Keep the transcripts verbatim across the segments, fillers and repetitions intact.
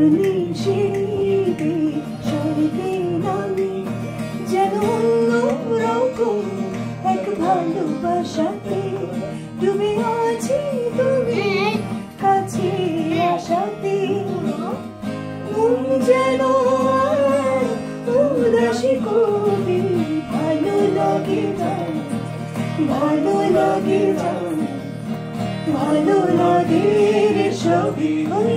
নিশিতে স্বর্গে নামে যেন অন্যরকম এক ভালোবাসাতে ডুবে আছি তুমি কাছে আসাতে মন যেন উদাসী কবি ভালো লাগে যায় ভালো লাগে যায় ভালো লাগে রে সবই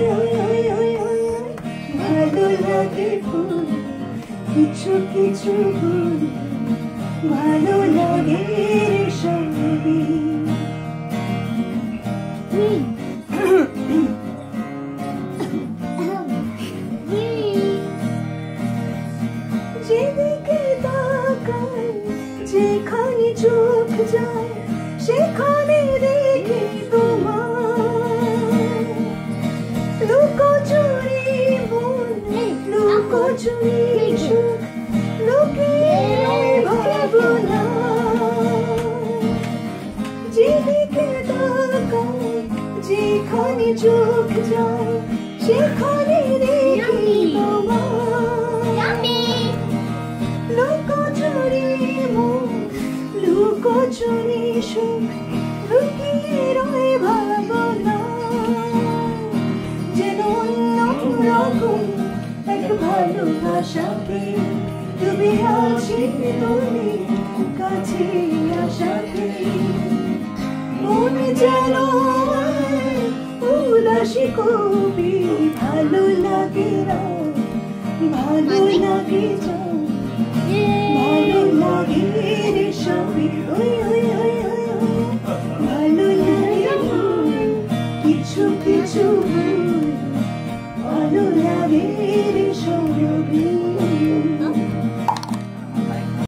ভালো লাগে ফুল কিছু কিছু ফুল ভালো লাগে রে সবই যেদিকে তাকাই যেখানে চোখ যায় সেখানে দেখি তোমার লুকোচুরি মন লুকোচুরি সুখ লুকিয়ে ভাবনা যেদিকে তাকাই যেখানে চোখ যায় সেখানে দেখি তোমার লুকোচুরি মন লুকোচুরি সুখ লুকিয়ে রয়ে ভাবনা যেন অন্যরকম এক ভালোবাসাতে ডুবে আছি তুমি কাছে আসাতে মন যেন উদাসী কবি ভালো লাগে ভালো লাগে যাও ভালো লাগে রে সবই ভালো লাগে কিছু কিছু